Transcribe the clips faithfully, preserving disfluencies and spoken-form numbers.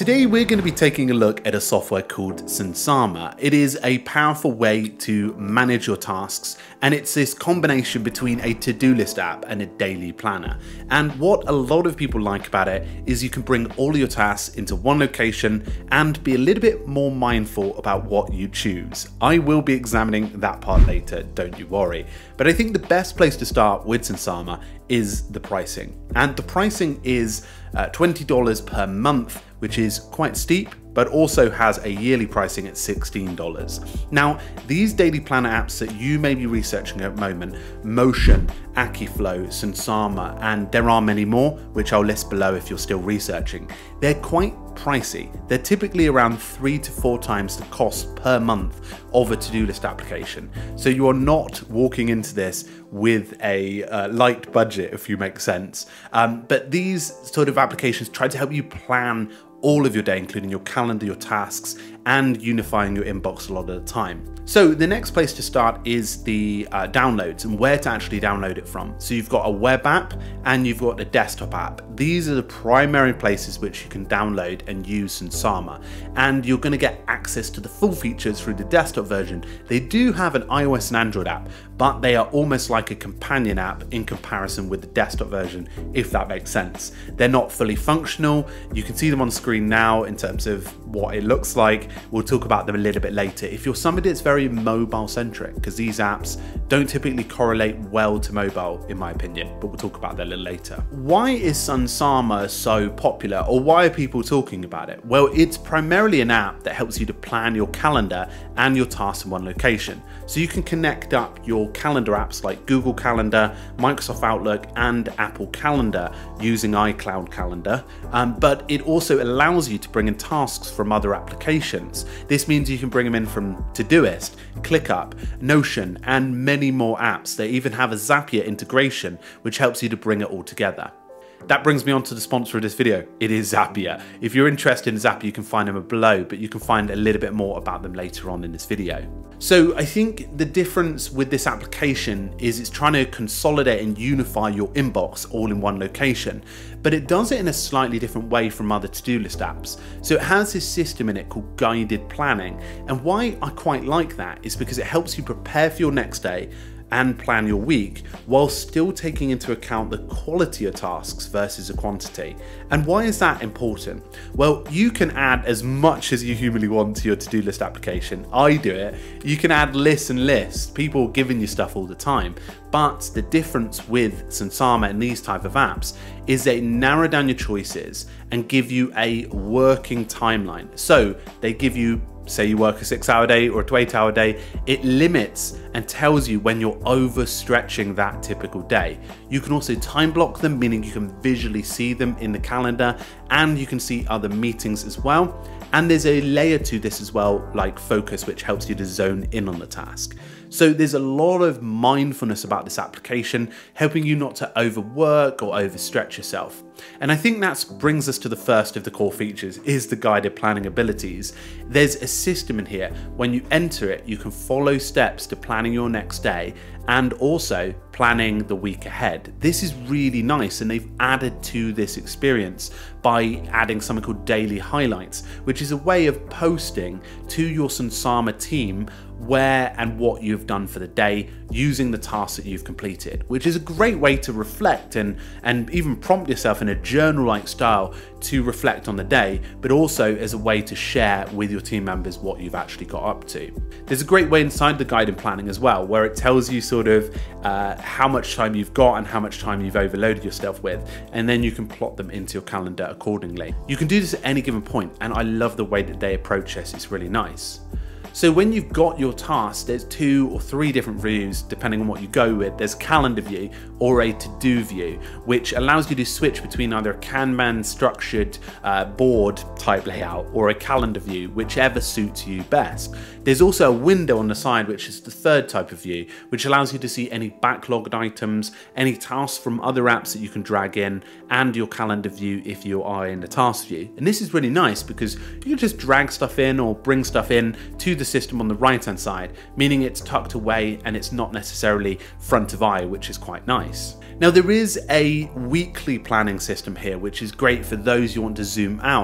Today we're going to be taking a look at a software called Sunsama. It is a powerful way to manage your tasks, and it's this combination between a to-do list app and a daily planner. And what a lot of people like about it is you can bring all of your tasks into one location and be a little bit more mindful about what you choose. I will be examining that part later, don't you worry. But I think the best place to start with Sunsama is the pricing. And the pricing is uh, twenty dollars per month, which is quite steep, but also has a yearly pricing at sixteen dollars. Now, these daily planner apps that you may be researching at the moment, Motion, Akiflow, Sunsama, and there are many more, which I'll list below if you're still researching, they're quite pricey. They're typically around three to four times the cost per month of a to-do list application. So you are not walking into this with a uh, light budget, if you make sense. Um, but these sort of applications try to help you plan all of your day, including your calendar, your tasks, and unifying your inbox a lot of the time. So the next place to start is the uh, downloads and where to actually download it from. So you've got a web app and you've got a desktop app. These are the primary places which you can download and use Sunsama. And you're going to get access to the full features through the desktop version. They do have an iOS and Android app, but they are almost like a companion app in comparison with the desktop version, if that makes sense. They're not fully functional. You can see them on screen now in terms of what it looks like. We'll talk about them a little bit later. If you're somebody that's very mobile centric, because these apps don't typically correlate well to mobile, in my opinion, but we'll talk about that a little later. Why is Sunsama so popular, or why are people talking about it? Well, it's primarily an app that helps you to plan your calendar and your tasks in one location. So you can connect up your calendar apps like Google Calendar, Microsoft Outlook, and Apple Calendar using iCloud Calendar, um, but it also allows you to bring in tasks from other applications. This means you can bring them in from Todoist, ClickUp, Notion, and many more apps. They even have a Zapier integration, which helps you to bring it all together. That brings me on to the sponsor of this video. It is Zapier. If you're interested in Zapier, you can find them below, but you can find a little bit more about them later on in this video. So I think the difference with this application is it's trying to consolidate and unify your inbox all in one location, but it does it in a slightly different way from other to-do list apps. So it has this system in it called guided planning. And why I quite like that is because it helps you prepare for your next day and plan your week while still taking into account the quality of tasks versus the quantity. And why is that important? Well, you can add as much as you humanly want to your to-do list application. I do it. You can add lists and lists, people giving you stuff all the time. But the difference with Sunsama and these type of apps is they narrow down your choices and give you a working timeline. So they give you, say you work a six hour day or a two eight hour day, it limits and tells you when you're overstretching that typical day. You can also time block them, meaning you can visually see them in the calendar, and you can see other meetings as well. And there's a layer to this as well, like focus, which helps you to zone in on the task. So there's a lot of mindfulness about this application, helping you not to overwork or overstretch yourself. And I think that brings us to the first of the core features, is the guided planning abilities. There's a system in here. When you enter it, you can follow steps to planning your next day and also planning the week ahead. This is really nice, and they've added to this experience by adding something called daily highlights, which is a way of posting to your Sunsama team where and what you've done for the day using the tasks that you've completed, which is a great way to reflect and, and even prompt yourself in a journal-like style to reflect on the day, but also as a way to share with your team members what you've actually got up to. There's a great way inside the guided planning as well, where it tells you sort of uh, how much time you've got and how much time you've overloaded yourself with, and then you can plot them into your calendar accordingly. You can do this at any given point, and I love the way that they approach this. It's really nice. So when you've got your tasks, there's two or three different views depending on what you go with. There's a calendar view or a to-do view, which allows you to switch between either a Kanban structured uh, board type layout or a calendar view, whichever suits you best. There's also a window on the side, which is the third type of view, which allows you to see any backlogged items, any tasks from other apps that you can drag in, and your calendar view if you are in the task view. And this is really nice because you can just drag stuff in or bring stuff in to the system on the right hand side, meaning it's tucked away and it's not necessarily front of eye, which is quite nice. Now there is a weekly planning system here, which is great for those you want to zoom out, and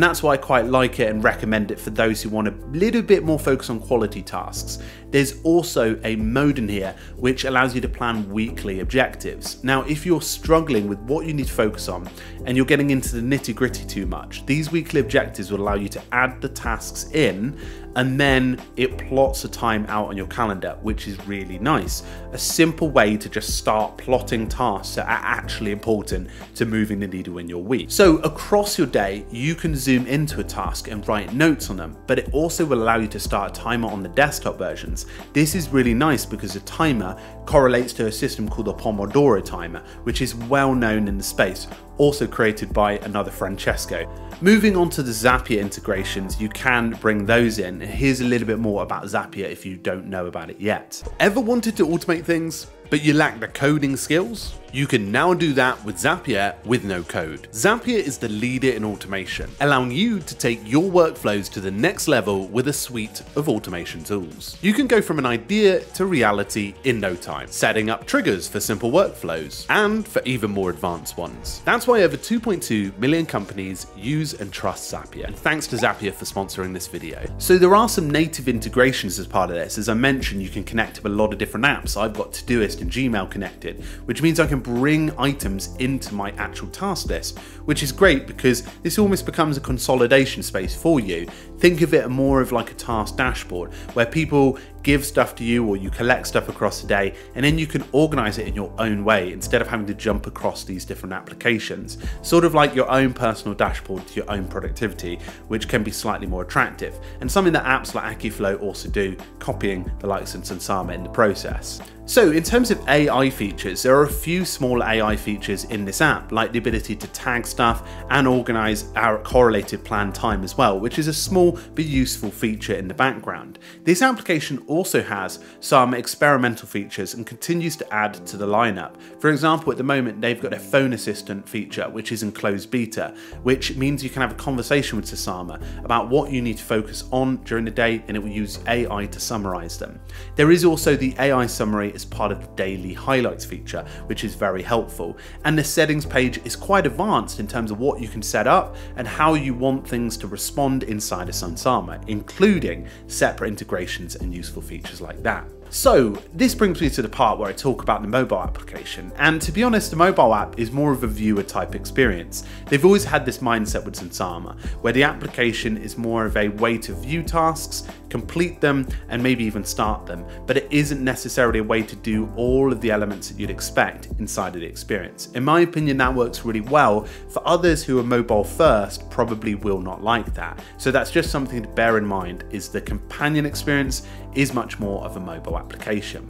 that's why I quite like it and recommend it for those who want a little bit more focus on quality tasks. There's also a mode in here which allows you to plan weekly objectives. Now, if you're struggling with what you need to focus on and you're getting into the nitty-gritty too much, these weekly objectives will allow you to add the tasks in, and then it plots a time out on your calendar, which is really nice. A simple way to just start plotting tasks that are actually important to moving the needle in your week. So across your day, you can zoom into a task and write notes on them, but it also will allow you to start a timer on the desktop versions. This is really nice because a timer correlates to a system called the Pomodoro timer, which is well known in the space, also created by another Francesco. Moving on to the Zapier integrations, you can bring those in. Here's a little bit more about Zapier if you don't know about it yet. Ever wanted to automate things, but you lack the coding skills? You can now do that with Zapier with no code. Zapier is the leader in automation, allowing you to take your workflows to the next level with a suite of automation tools. You can go from an idea to reality in no time, setting up triggers for simple workflows and for even more advanced ones. That's why over two point two million companies use and trust Zapier, and thanks to Zapier for sponsoring this video. So there are some native integrations as part of this. As I mentioned, you can connect to a lot of different apps. I've got Todoist and Gmail connected, which means I can bring items into my actual task list, which is great because this almost becomes a consolidation space for you. Think of it more of like a task dashboard where people give stuff to you or you collect stuff across the day, and then you can organize it in your own way instead of having to jump across these different applications. Sort of like your own personal dashboard to your own productivity, which can be slightly more attractive, and something that apps like Akiflow also do, copying the likes of Sunsama in the process. So in terms of A I features, there are a few small A I features in this app, like the ability to tag stuff and organize our correlated planned time as well, which is a small but useful feature in the background. This application also has some experimental features and continues to add to the lineup. For example, at the moment, they've got a phone assistant feature, which is in closed beta, which means you can have a conversation with Sunsama about what you need to focus on during the day, and it will use A I to summarize them. There is also the A I summary as part of the daily highlights feature, which is very helpful. And the settings page is quite advanced in terms of what you can set up and how you want things to respond inside of Sunsama, including separate integrations and useful features like that. So this brings me to the part where I talk about the mobile application, and to be honest, the mobile app is more of a viewer type experience. They've always had this mindset with Sunsama, where the application is more of a way to view tasks, complete them, and maybe even start them, but it isn't necessarily a way to do all of the elements that you'd expect inside of the experience. In my opinion, that works really well. For others who are mobile first, probably will not like that. So that's just something to bear in mind, is the companion experience is much more of a mobile application.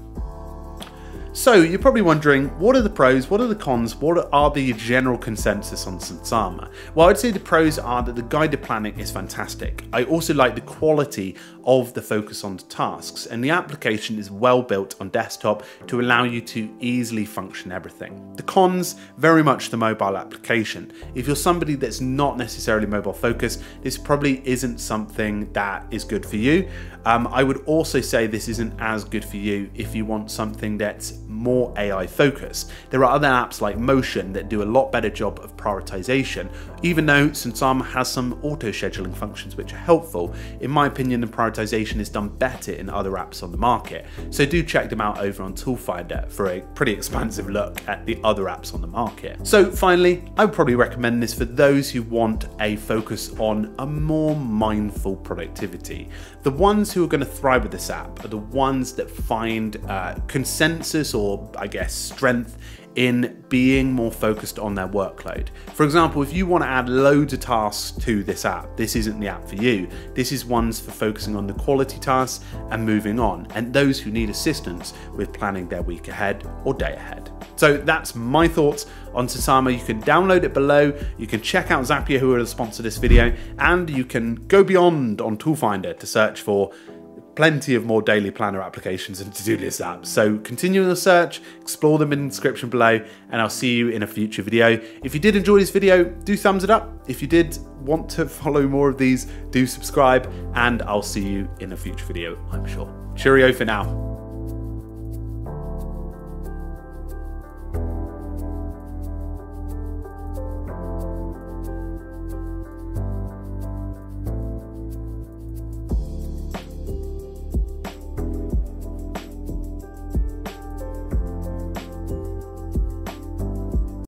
So you're probably wondering, what are the pros, what are the cons, what are the general consensus on Sunsama? Well, I'd say the pros are that the guided planning is fantastic. I also like the quality of the focus on the tasks, and the application is well built on desktop to allow you to easily function everything. The cons, very much the mobile application. If you're somebody that's not necessarily mobile focused, this probably isn't something that is good for you. Um, I would also say this isn't as good for you if you want something that's more A I focused. There are other apps like Motion that do a lot better job of prioritization, even though Sunsama has some auto scheduling functions which are helpful. In my opinion, the prioritization is done better in other apps on the market. So do check them out over on Toolfinder for a pretty expansive look at the other apps on the market. So finally, I would probably recommend this for those who want a focus on a more mindful productivity. The ones who are going to thrive with this app are the ones that find uh, consensus or I guess strength in being more focused on their workload. For example, if you want to add loads of tasks to this app, this isn't the app for you. This is ones for focusing on the quality tasks and moving on, and those who need assistance with planning their week ahead or day ahead. So that's my thoughts on Sunsama. You can download it below, you can check out Zapier, who are the sponsor of this video, and you can go beyond on Toolfinder to search for plenty of more daily planner applications and to-do list apps. So continue the search, explore them in the description below, and I'll see you in a future video. If you did enjoy this video, do thumbs it up. If you did want to follow more of these, do subscribe, and I'll see you in a future video, I'm sure. Cheerio for now.